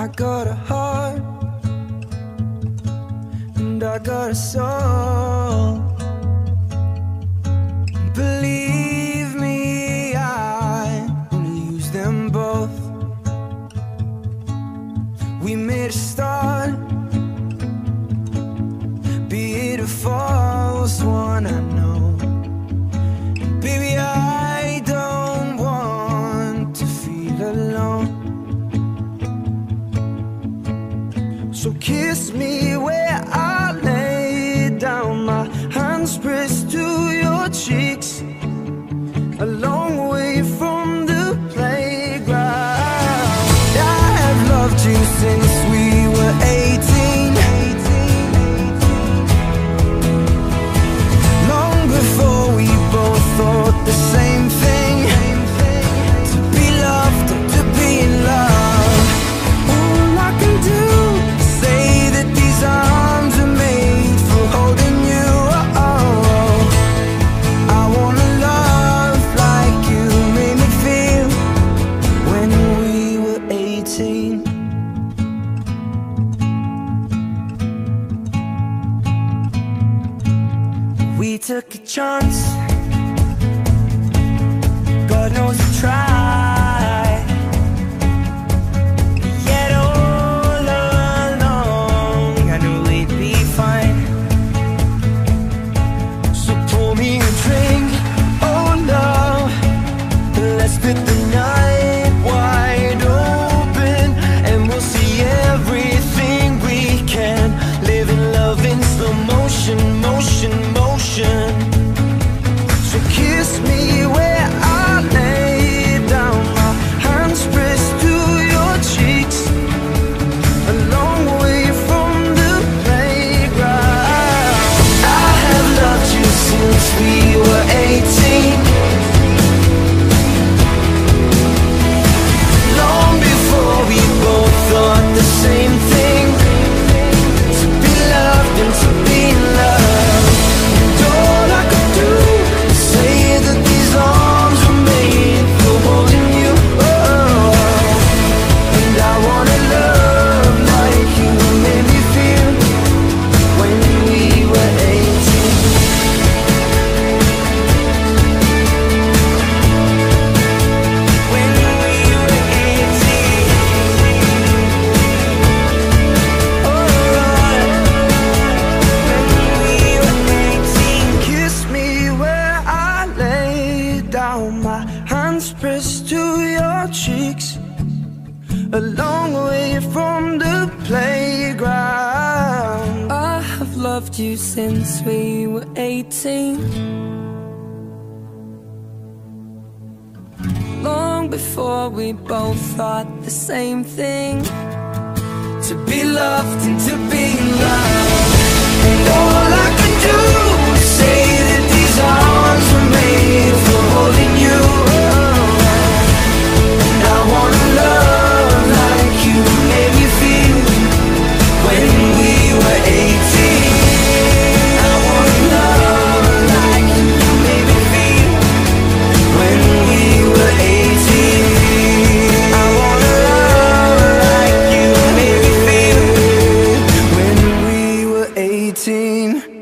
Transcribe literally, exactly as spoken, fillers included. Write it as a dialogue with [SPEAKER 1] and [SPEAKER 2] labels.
[SPEAKER 1] I got a heart and I got a soul. Believe me, I will use them both. We made a start, be it a false one, I know. Baby, I don't want to feel alone. So kiss me where I lay down, my hands pressed to your cheeks, a long way from the playground. I have loved you since we were eighteen, long before we both thought the same thing, to be loved and to be in love. All I can do is say that these arms are made for holding you. Oh, I wanna love like you made me feel when we were eighteen. We took a chance, God knows we tried, yet all along I knew we'd be fine. So pour me a drink, oh love, let's split the night wide open, and we'll see everything we can. Live in love in slow motion, motion, motion. So kiss me where I lay down, my hands pressed to your cheeks, a long way from the playground. I have loved you since we were eighteen, long before we both thought the same thing, to be loved and to be in love. And all I could do is say that these arms were made for holding you. Oh, and I wanna love like you made me feel when we were eighteen. When we were eighteen. Alright. When we were eighteen. Kiss me where I lay down, my hands pressed to your cheeks, a long way from the playground. I have loved you since we were eighteen, long before we both thought the same thing, to be loved and to be in love. And all I could do is say that these arms were made for holding you. And I wanna love like you made me feel when we were eighteen. I wanna love like you made me feel when we were eighteen. I wanna love like you made me feel when we were eighteen.